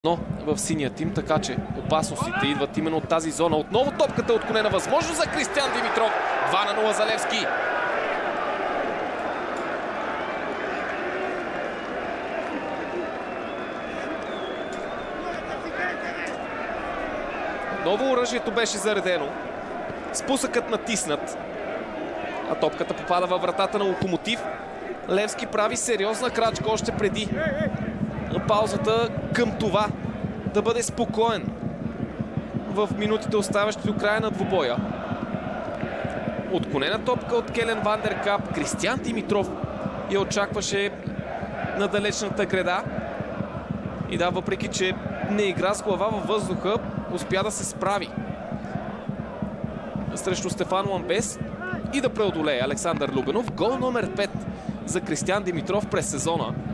Но в синия тим, така че опасностите идват именно от тази зона. Отново топката е отклонена. Възможно за Кристиян Димитров. 2-0 за Левски. Ново оръжието беше заредено. Спусъкът натиснат. А топката попада във вратата на Локомотив. Левски прави сериозна крачка още преди паузата към това да бъде спокоен в минутите, оставащи до края на двубоя. Отклонена топка от Келен Вандеркап. Кристиян Димитров я очакваше на далечната греда. И да, въпреки че не игра с глава във въздуха, успя да се справи срещу Стефан Ламбес и да преодолее Александър Любенов. Гол номер 5 за Кристиян Димитров през сезона.